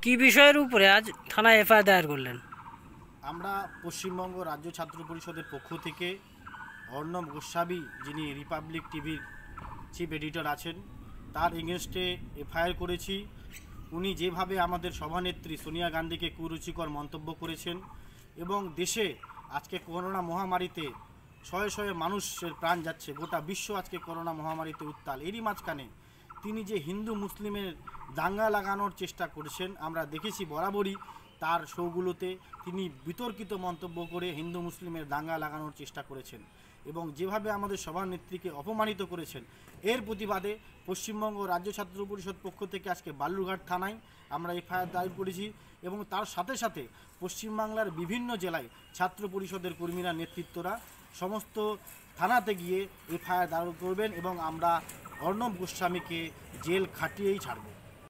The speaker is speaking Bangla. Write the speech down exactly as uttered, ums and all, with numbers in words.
কি বিষয়ের উপরে আজ থানায় এফআইআর দায়ের করলেন? আমরা পশ্চিমবঙ্গ রাজ্য ছাত্র পরিষদের পক্ষ থেকে অর্ণব গোস্বামী, যিনি রিপাবলিক টিভির চিফ এডিটর আছেন, তার এগেনস্টে এফআইআর করেছি। উনি যেভাবে আমাদের সভানেত্রী সোনিয়া গান্ধীকে কুরুচিকর মন্তব্য করেছেন এবং দেশে আজকে করোনা মহামারীতে শয়ে শয়ে মানুষের প্রাণ যাচ্ছে, গোটা বিশ্ব আজকে করোনা মহামারীতে উত্তাল, এরই মাঝখানে তিনি যে হিন্দু মুসলিমের দাঙ্গা লাগানোর চেষ্টা করেছেন আমরা দেখেছি। বরাবরই তার শোগুলোতে তিনি বিতর্কিত মন্তব্য করে হিন্দু মুসলিমের দাঙ্গা লাগানোর চেষ্টা করেছেন এবং যেভাবে আমাদের সভানেত্রীকে অপমানিত করেছেন, এর প্রতিবাদে পশ্চিমবঙ্গ রাজ্য ছাত্র পরিষদ পক্ষ থেকে আজকে বালুরঘাট থানায় আমরা এফআইআর দায়ের করেছি এবং তার সাথে সাথে পশ্চিমবাংলার বিভিন্ন জেলায় ছাত্র পরিষদের কর্মীরা, নেতৃত্বরা সমস্ত থানাতে গিয়ে এফআইআর দায়ের করবেন এবং আমরা অর্ণব গোস্বামীকে জেল খাটিয়েই ছাড়ব।